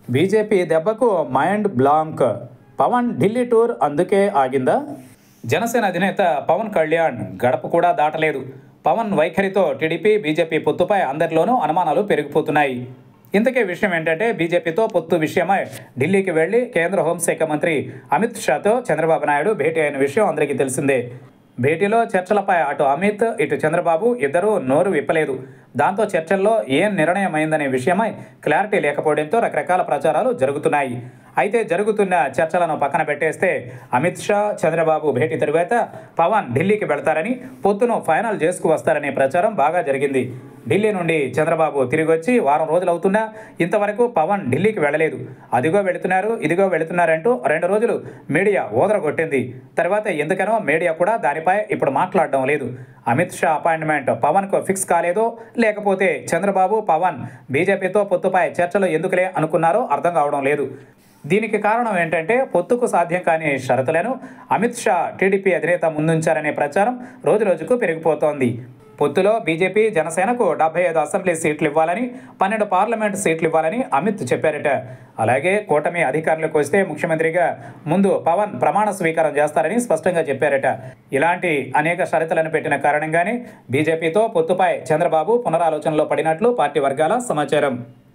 BJP దెబ్బకు mind blank. Pavan Delhi tour అందుకే ఆగిందా? జనసేన అధినేత పవన్ కళ్యాణ్ గడప కూడా దాటలేదు. పవన్ వైఖరితో టీడీపీ బీజేపీ పొత్తుపై అందరిలోనూ అనుమానాలు పెరిగిపోతున్నాయి. ఇంతకీ విషయం ఏంటంటే, బీజేపీతో పొత్తు విషయమై ఢిల్లీకి వెళ్లి కేంద్ర హోంశాఖ మంత్రి అమిత్ షాతో చంద్రబాబు నాయుడు భేటీ అయిన విషయం అందరికీ తెలిసిందే. భేటీలో చర్చలపై అటు అమిత్ ఇటు చంద్రబాబు ఇద్దరూ నోరు విప్పలేదు. దాంతో చర్చల్లో ఏం నిర్ణయం అయిందనే విషయమై క్లారిటీ లేకపోవడంతో రకరకాల ప్రచారాలు జరుగుతున్నాయి. అయితే జరుగుతున్న చర్చలను పక్కన పెట్టేస్తే అమిత్ షా చంద్రబాబు భేటీ తరువాత పవన్ ఢిల్లీకి వెళతారని, పొత్తును ఫైనల్ చేసుకువస్తారనే ప్రచారం బాగా జరిగింది. ఢిల్లీ నుండి చంద్రబాబు తిరిగి వచ్చి వారం రోజులవుతున్నా ఇంతవరకు పవన్ ఢిల్లీకి వెళ్ళలేదు. అదిగో వెళుతున్నారు, ఇదిగో వెళుతున్నారంటూ 2 రోజులు మీడియా ఊదరగొట్టింది. తర్వాత ఎందుకనో మీడియా కూడా దానిపై ఇప్పుడు మాట్లాడడం లేదు. అమిత్ షా అపాయింట్మెంట్ పవన్కు ఫిక్స్ కాలేదో, లేకపోతే చంద్రబాబు పవన్ బీజేపీతో పొత్తుపై చర్చలు ఎందుకులే అనుకున్నారో అర్థం కావడం లేదు. దీనికి కారణం ఏంటంటే, పొత్తుకు సాధ్యం కాని షరతులను అమిత్ షా టీడీపీ అధినేత ముందుంచారనే ప్రచారం రోజురోజుకు పెరిగిపోతోంది. పొత్తులో బీజేపీ జనసేనకు 75 అసెంబ్లీ సీట్లు ఇవ్వాలని, 12 పార్లమెంటు సీట్లు ఇవ్వాలని అమిత్ చెప్పారట. అలాగే కూటమి అధికారంలోకి వస్తే ముఖ్యమంత్రిగా ముందు పవన్ ప్రమాణ స్వీకారం చేస్తారని స్పష్టంగా చెప్పారట. ఇలాంటి అనేక షరతులను పెట్టిన కారణంగానే బీజేపీతో పొత్తుపై చంద్రబాబు పునరాలోచనలో పడినట్లు పార్టీ వర్గాల సమాచారం.